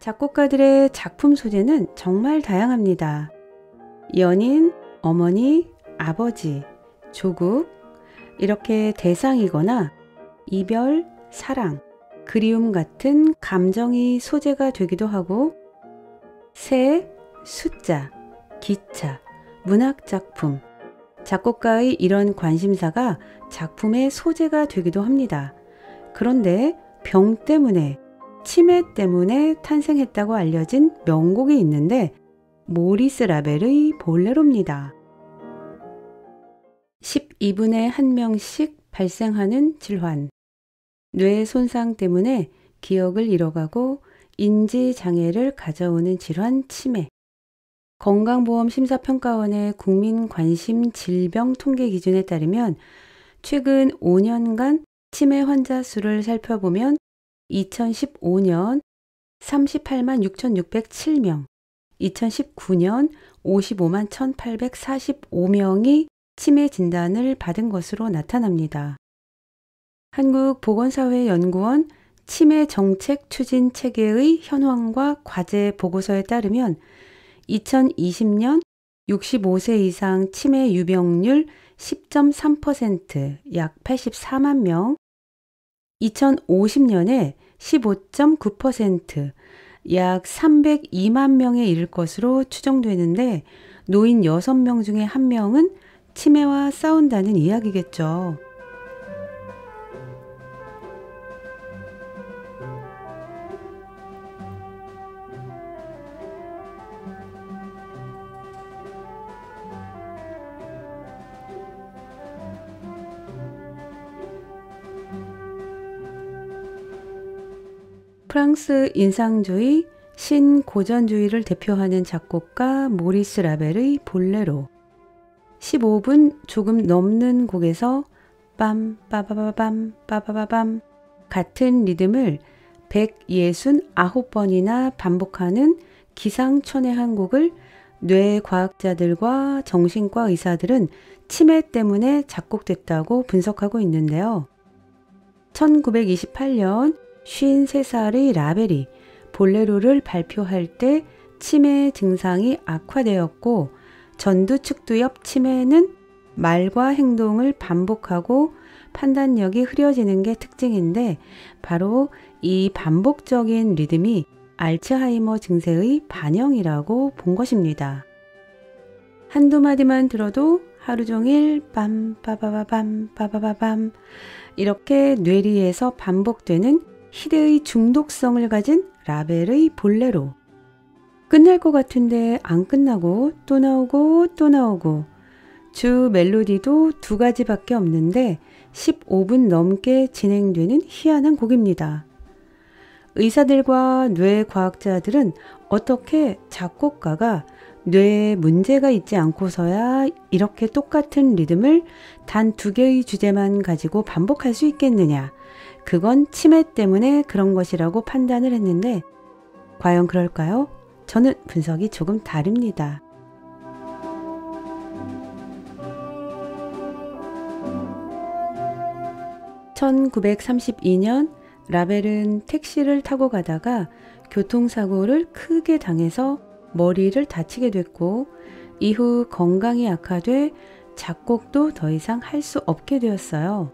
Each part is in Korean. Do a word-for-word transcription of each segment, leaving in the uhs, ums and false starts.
작곡가들의 작품 소재는 정말 다양합니다. 연인, 어머니, 아버지, 조국, 이렇게 대상이거나 이별, 사랑, 그리움 같은 감정이 소재가 되기도 하고 새, 숫자, 기차, 문학작품, 작곡가의 이런 관심사가 작품의 소재가 되기도 합니다. 그런데 병 때문에, 치매 때문에 탄생했다고 알려진 명곡이 있는데 모리스 라벨의 볼레로입니다. 십이 분에 한 명씩 발생하는 질환, 뇌 손상 때문에 기억을 잃어가고 인지장애를 가져오는 질환 치매. 건강보험심사평가원의 국민관심질병통계 기준에 따르면 최근 오 년간 치매 환자 수를 살펴보면 이천십오 년 삼십팔만 육천육백칠 명, 이천십구 년 오십오만 천팔백사십오 명이 치매 진단을 받은 것으로 나타납니다. 한국보건사회연구원 치매정책추진체계의 현황과 과제 보고서에 따르면 이천이십 년 육십오 세 이상 치매 유병률 십 점 삼 퍼센트 약 팔십사만 명, 이천오십 년에 십오 점 구 퍼센트 약 삼백이만 명에 이를 것으로 추정되는데 노인 여섯 명 중에 한 명은 치매와 싸운다는 이야기겠죠. 프랑스 인상주의, 신고전주의를 대표하는 작곡가 모리스 라벨의 볼레로. 십오 분 조금 넘는 곡에서 빰 빠바바밤 빠바바밤 같은 리듬을 백육십구 번이나 반복하는 기상천외한 곡을 뇌과학자들과 정신과 의사들은 치매 때문에 작곡됐다고 분석하고 있는데요. 천구백이십팔 년 쉰세 살의 라벨이 볼레로를 발표할 때 치매 증상이 악화되었고 전두측두엽 치매는 말과 행동을 반복하고 판단력이 흐려지는 게 특징인데 바로 이 반복적인 리듬이 알츠하이머 증세의 반영이라고 본 것입니다. 한두 마디만 들어도 하루 종일 빰 빠바바밤 빠바바밤 이렇게 뇌리에서 반복되는 희대의 중독성을 가진 라벨의 볼레로. 끝날 것 같은데 안 끝나고 또 나오고 또 나오고 주 멜로디도 두 가지밖에 없는데 십오 분 넘게 진행되는 희한한 곡입니다. 의사들과 뇌과학자들은 어떻게 작곡가가 뇌에 문제가 있지 않고서야 이렇게 똑같은 리듬을 단 두 개의 주제만 가지고 반복할 수 있겠느냐. 그건 치매 때문에 그런 것이라고 판단을 했는데 과연 그럴까요? 저는 분석이 조금 다릅니다. 천구백삼십이 년 라벨은 택시를 타고 가다가 교통사고를 크게 당해서 머리를 다치게 됐고 이후 건강이 악화돼 작곡도 더 이상 할 수 없게 되었어요.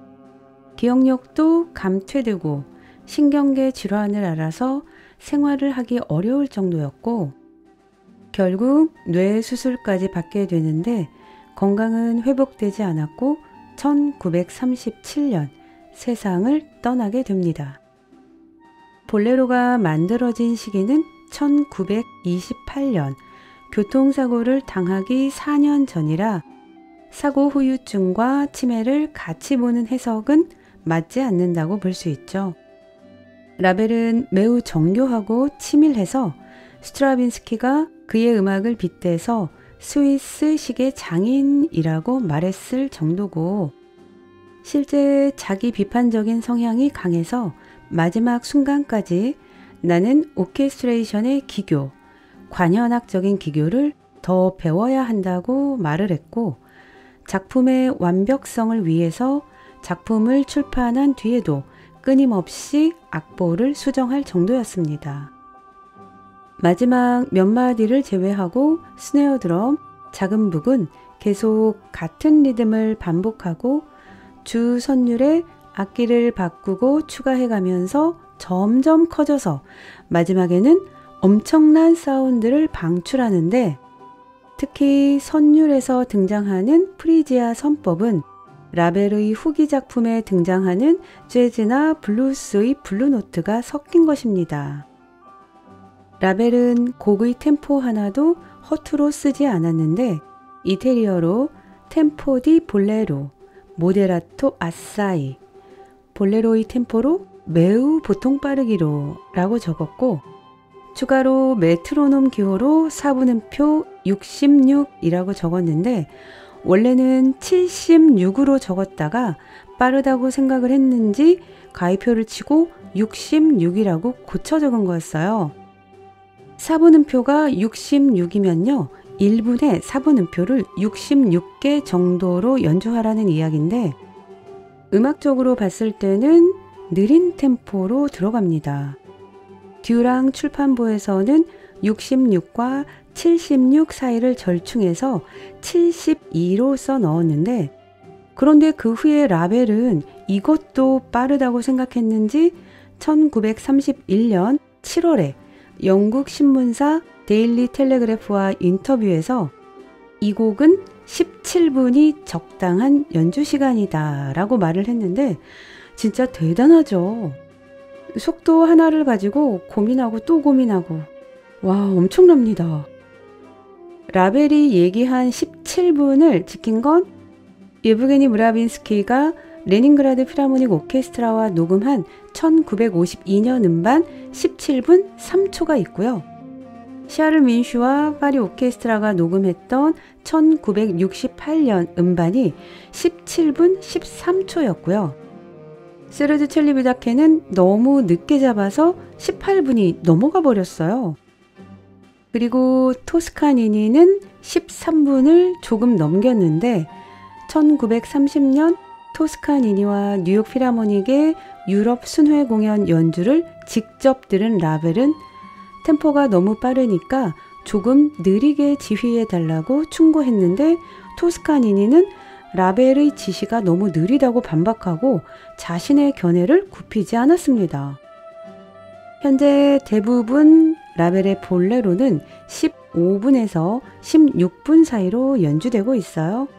기억력도 감퇴되고 신경계 질환을 앓아서 생활을 하기 어려울 정도였고 결국 뇌 수술까지 받게 되는데 건강은 회복되지 않았고 천구백삼십칠 년 세상을 떠나게 됩니다. 볼레로가 만들어진 시기는 천구백이십팔 년 교통사고를 당하기 사 년 전이라 사고 후유증과 치매를 같이 보는 해석은 맞지 않는다고 볼 수 있죠. 라벨은 매우 정교하고 치밀해서 스트라빈스키가 그의 음악을 빗대서 스위스식의 장인이라고 말했을 정도고 실제 자기 비판적인 성향이 강해서 마지막 순간까지 나는 오케스트레이션의 기교, 관현악적인 기교를 더 배워야 한다고 말을 했고 작품의 완벽성을 위해서 작품을 출판한 뒤에도 끊임없이 악보를 수정할 정도였습니다. 마지막 몇 마디를 제외하고 스네어 드럼, 작은 북은 계속 같은 리듬을 반복하고 주 선율에 악기를 바꾸고 추가해가면서 점점 커져서 마지막에는 엄청난 사운드를 방출하는데, 특히 선율에서 등장하는 프리지아 선법은 라벨의 후기 작품에 등장하는 재즈나 블루스의 블루노트가 섞인 것입니다. 라벨은 곡의 템포 하나도 허투루 쓰지 않았는데 이태리어로 템포 디 볼레로, 모데라토 아사이, 볼레로의 템포로 매우 보통 빠르기로 라고 적었고, 추가로 메트로놈 기호로 사 분음표 육십육이라고 적었는데 원래는 칠십육으로 적었다가 빠르다고 생각을 했는지 가위표를 치고 육십육이라고 고쳐 적은 거였어요. 사 분음표가 육십육이면요, 일 분에 사 분음표를 육십육 개 정도로 연주하라는 이야기인데, 음악적으로 봤을 때는 느린 템포로 들어갑니다. 듀랑 출판부에서는 육십육과 칠십육 사이를 절충해서 칠십이로 써 넣었는데, 그런데 그 후에 라벨은 이것도 빠르다고 생각했는지 천구백삼십일 년 칠월에 영국 신문사 데일리 텔레그래프와 인터뷰에서 이 곡은 십칠 분이 적당한 연주 시간이다 라고 말을 했는데, 진짜 대단하죠. 속도 하나를 가지고 고민하고 또 고민하고, 와, 엄청납니다. 라벨이 얘기한 십칠 분을 지킨 건 예브게니 무라빈스키가 레닌그라드 필하모닉 오케스트라와 녹음한 천구백오십이 년 음반 십칠 분 삼 초가 있고요. 샤를 민슈와 파리 오케스트라가 녹음했던 천구백육십팔 년 음반이 십칠 분 십삼 초였고요. 세르주 첼리비다케는 너무 늦게 잡아서 십팔 분이 넘어가 버렸어요. 그리고 토스카니니는 십삼 분을 조금 넘겼는데 천구백삼십 년 토스카니니와 뉴욕 필하모닉의 유럽 순회 공연 연주를 직접 들은 라벨은 템포가 너무 빠르니까 조금 느리게 지휘해 달라고 충고했는데, 토스카니니는 라벨의 지시가 너무 느리다고 반박하고 자신의 견해를 굽히지 않았습니다. 현재 대부분 라벨의 볼레로는 십오 분에서 십육 분 사이로 연주되고 있어요.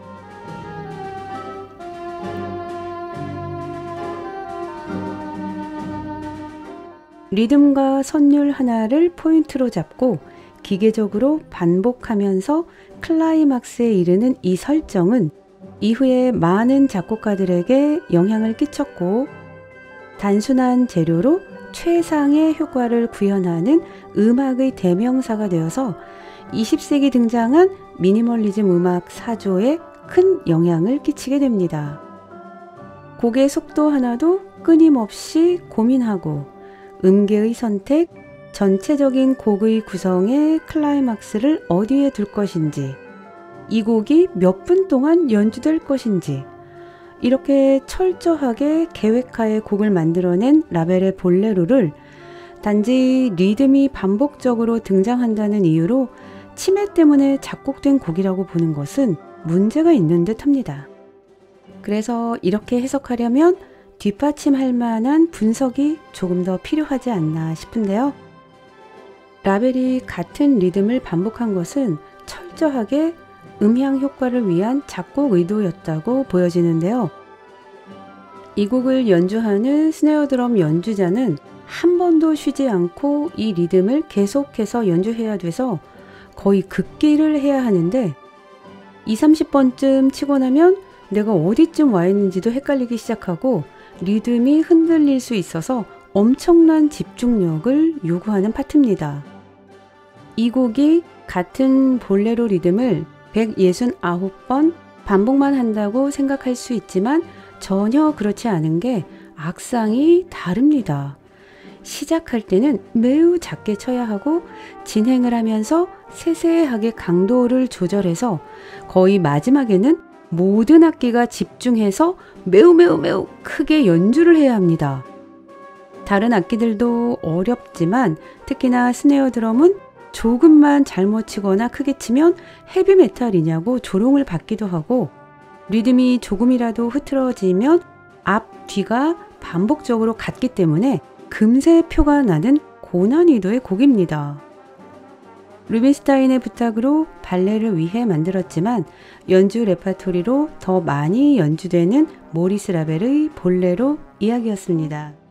리듬과 선율 하나를 포인트로 잡고 기계적으로 반복하면서 클라이막스에 이르는 이 설정은 이후에 많은 작곡가들에게 영향을 끼쳤고, 단순한 재료로 최상의 효과를 구현하는 음악의 대명사가 되어서 이십 세기 등장한 미니멀리즘 음악 사조에 큰 영향을 끼치게 됩니다. 곡의 속도 하나도 끊임없이 고민하고 음계의 선택, 전체적인 곡의 구성의 클라이막스를 어디에 둘 것인지, 이 곡이 몇 분 동안 연주될 것인지, 이렇게 철저하게 계획하에 곡을 만들어낸 라벨의 볼레로를 단지 리듬이 반복적으로 등장한다는 이유로 치매 때문에 작곡된 곡이라고 보는 것은 문제가 있는 듯 합니다. 그래서 이렇게 해석하려면 뒷받침할 만한 분석이 조금 더 필요하지 않나 싶은데요. 라벨이 같은 리듬을 반복한 것은 철저하게 음향 효과를 위한 작곡 의도였다고 보여지는데요. 이 곡을 연주하는 스네어 드럼 연주자는 한 번도 쉬지 않고 이 리듬을 계속해서 연주해야 돼서 거의 극기를 해야 하는데, 이삼십 번쯤 치고 나면 내가 어디쯤 와 있는지도 헷갈리기 시작하고 리듬이 흔들릴 수 있어서 엄청난 집중력을 요구하는 파트입니다. 이 곡이 같은 볼레로 리듬을 백육십구 번 반복만 한다고 생각할 수 있지만 전혀 그렇지 않은 게 악상이 다릅니다. 시작할 때는 매우 작게 쳐야 하고 진행을 하면서 세세하게 강도를 조절해서 거의 마지막에는 모든 악기가 집중해서 매우 매우 매우 크게 연주를 해야 합니다. 다른 악기들도 어렵지만 특히나 스네어 드럼은 조금만 잘못 치거나 크게 치면 헤비메탈이냐고 조롱을 받기도 하고, 리듬이 조금이라도 흐트러지면 앞, 뒤가 반복적으로 같기 때문에 금세 표가 나는 고난이도의 곡입니다. 루빈스타인의 부탁으로 발레를 위해 만들었지만 연주 레파토리로 더 많이 연주되는 모리스 라벨의 볼레로 이야기였습니다.